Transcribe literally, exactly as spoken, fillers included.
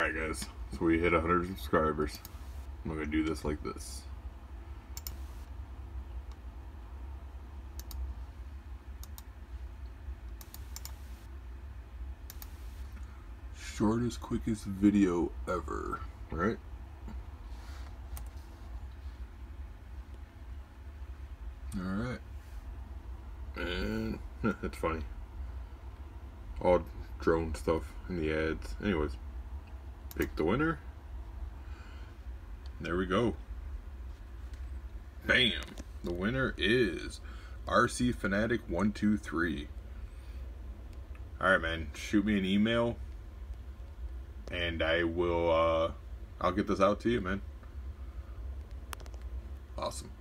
Alright guys, so we hit one hundred subscribers. I'm gonna do this like this. Shortest, quickest video ever, right? Alright. And that's funny. All drone stuff in the ads. Anyways, pick the winner. There we go. Bam! The winner is R C Fanatic one two three. Alright man, shoot me an email and I will uh I'll get this out to you, man. Awesome.